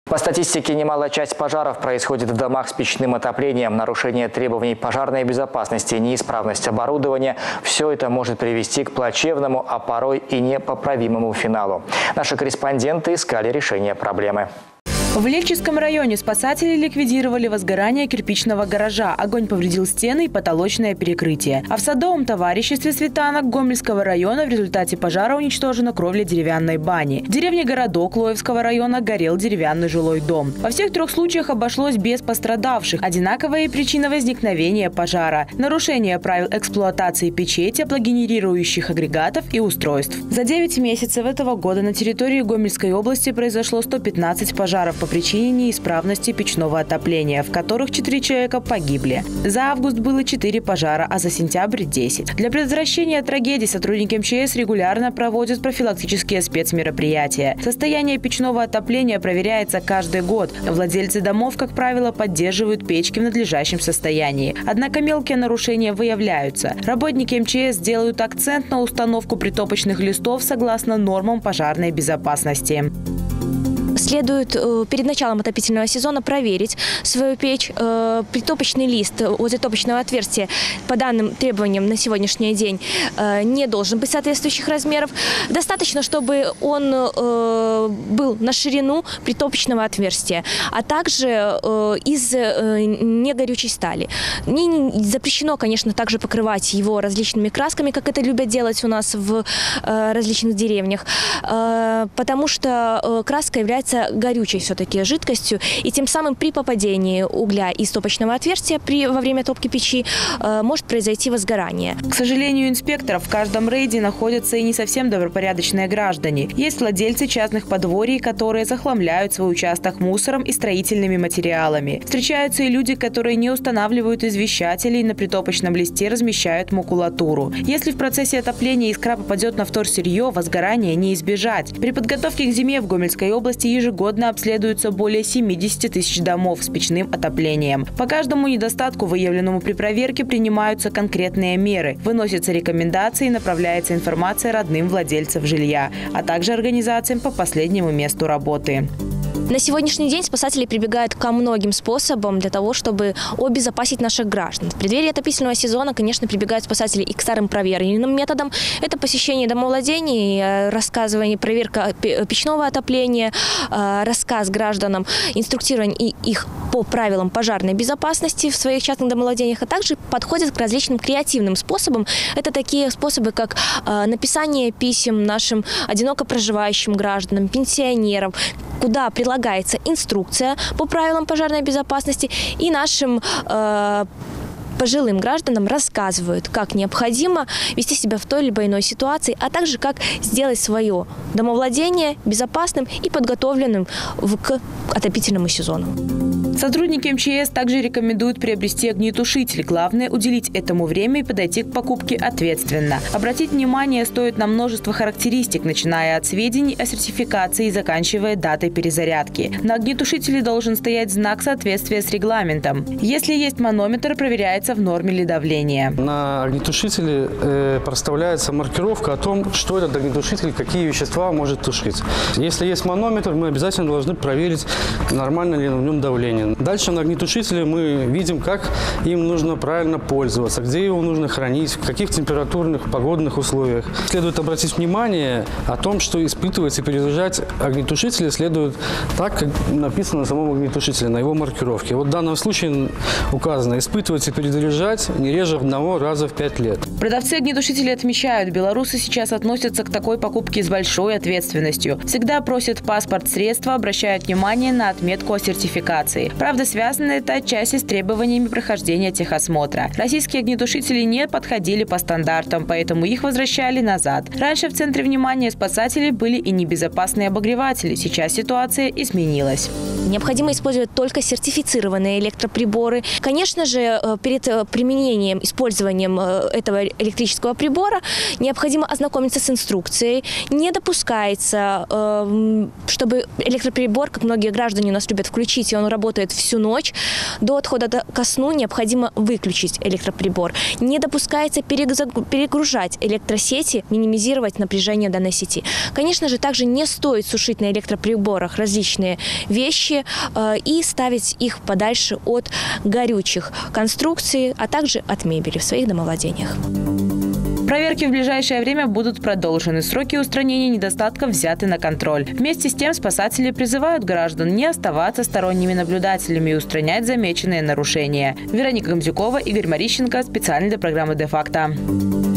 По статистике, немалая часть пожаров происходит в домах с печным отоплением. Нарушение требований пожарной безопасности, неисправность оборудования – все это может привести к плачевному, а порой и непоправимому финалу. Наши корреспонденты искали решение проблемы. В Лельчинском районе спасатели ликвидировали возгорание кирпичного гаража. Огонь повредил стены и потолочное перекрытие. А в Садовом товариществе Светанок Гомельского района в результате пожара уничтожена кровля деревянной бани. В деревне Городок Лоевского района горел деревянный жилой дом. Во всех трех случаях обошлось без пострадавших. Одинаковая причина возникновения пожара – нарушение правил эксплуатации печей, теплогенерирующих агрегатов и устройств. За 9 месяцев этого года на территории Гомельской области произошло 115 пожаров по причине неисправности печного отопления, в которых 4 человека погибли. За август было 4 пожара, а за сентябрь – 10. Для предотвращения трагедий сотрудники МЧС регулярно проводят профилактические спецмероприятия. Состояние печного отопления проверяется каждый год. Владельцы домов, как правило, поддерживают печки в надлежащем состоянии. Однако мелкие нарушения выявляются. Работники МЧС делают акцент на установку притопочных листов согласно нормам пожарной безопасности. Следует перед началом отопительного сезона проверить свою печь. Притопочный лист возле топочного отверстия по данным требованиям на сегодняшний день не должен быть соответствующих размеров. Достаточно, чтобы он был на ширину притопочного отверстия, а также из негорючей стали. Запрещено, конечно, также покрывать его различными красками, как это любят делать у нас в различных деревнях, потому что краска является горючей все-таки жидкостью, и тем самым при попадении угля из топочного отверстия во время топки печи может произойти возгорание. К сожалению, инспекторов в каждом рейде находятся и не совсем добропорядочные граждане. Есть владельцы частных подворий, которые захламляют свой участок мусором и строительными материалами. Встречаются и люди, которые не устанавливают извещателей, на притопочном листе размещают макулатуру. Если в процессе отопления искра попадет на вторсырье, возгорания не избежать. При подготовке к зиме в Гомельской области ежегодно обследуются более 70 тысяч домов с печным отоплением. По каждому недостатку, выявленному при проверке, принимаются конкретные меры. Выносятся рекомендации и направляется информация родным владельцев жилья, а также организациям по последнему месту работы. На сегодняшний день спасатели прибегают ко многим способам для того, чтобы обезопасить наших граждан. В преддверии отопительного сезона, конечно, прибегают спасатели и к старым проверенным методам. Это посещение домовладений, рассказывание, проверка печного отопления, рассказ гражданам, инструктирование их по правилам пожарной безопасности в своих частных домовладениях, а также подходят к различным креативным способам. Это такие способы, как написание писем нашим одиноко проживающим гражданам, пенсионерам, куда прилагается инструкция по правилам пожарной безопасности, и нашим пожилым гражданам рассказывают, как необходимо вести себя в той либо иной ситуации, а также как сделать свое домовладение безопасным и подготовленным к отопительному сезону. Сотрудники МЧС также рекомендуют приобрести огнетушитель. Главное – уделить этому время и подойти к покупке ответственно. Обратить внимание стоит на множество характеристик, начиная от сведений о сертификации и заканчивая датой перезарядки. На огнетушителе должен стоять знак соответствия с регламентом. Если есть манометр, проверяется, в норме ли давление. На огнетушителе проставляется маркировка о том, что этот огнетушитель, какие вещества может тушить. Если есть манометр, мы обязательно должны проверить, нормально ли в нем давление. Дальше на огнетушителе мы видим, как им нужно правильно пользоваться, где его нужно хранить, в каких температурных, погодных условиях. Следует обратить внимание о том, что испытывать и перезаряжать огнетушители следует так, как написано на самом огнетушителе, на его маркировке. Вот в данном случае указано: испытывать и перезаряжать не реже 1 раза в 5 лет. Продавцы огнетушителей отмечают, белорусы сейчас относятся к такой покупке с большой ответственностью. Всегда просят паспорт средства, обращают внимание на отметку о сертификации. Правда, связано это отчасти с требованиями прохождения техосмотра. Российские огнетушители не подходили по стандартам, поэтому их возвращали назад. Раньше в центре внимания спасателей были и небезопасные обогреватели. Сейчас ситуация изменилась. Необходимо использовать только сертифицированные электроприборы. Конечно же, перед применением, использованием этого электрического прибора необходимо ознакомиться с инструкцией. Не допускается, чтобы электроприбор, как многие граждане у нас любят включить, и он работает всю ночь. До отхода ко сну необходимо выключить электроприбор. Не допускается перегружать электросети, минимизировать напряжение данной сети. Конечно же, также не стоит сушить на электроприборах различные вещи и ставить их подальше от горючих конструкций, а также от мебели в своих домовладениях. Проверки в ближайшее время будут продолжены. Сроки устранения недостатков взяты на контроль. Вместе с тем спасатели призывают граждан не оставаться сторонними наблюдателями и устранять замеченные нарушения. Вероника Гамзюкова, Игорь Марищенко. Специально для программы «Де факто».